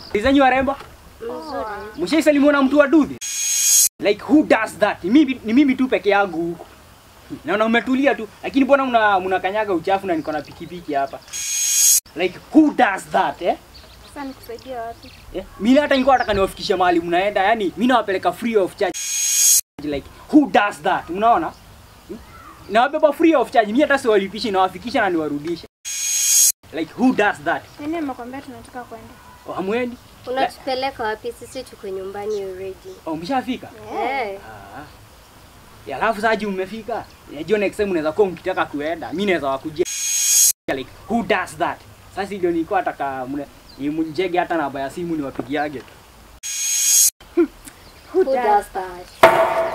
Izanyi warembo? Mzuri. Mshaisalimu na mtu wa dudhi? Like who does that? Ni mimi tu peke yangu huko. Naona umetulia tu, lakini mbona mnakanyaga uchafu na niko na pikipiki hapa? Like who does that, eh? Sasa nikusaidia wapi? Mimi hata nilikuwa nataka niwafikishe mahali mnaenda, yani mimi nawapeleka free of charge. Like who does that? Unaona? Nawabeba free of charge. Mimi hata siwalipishi, nawafikisha na niwarudishe. Like who does that? Nini nimekwambia tunataka kwenda? Oh, hamwendi? Unatupeleka wapi? Sisi tuko nyumbani already. Oh, mshafika? Ya alafu sasa mmefika. Najua next time unaweza kuwa mkitaka kuenda. Mimi naweza wakujia. Like who does that? Sasa ndio nilikuwa nataka mnjege hata namba ya simu niwapigiage. Who does that?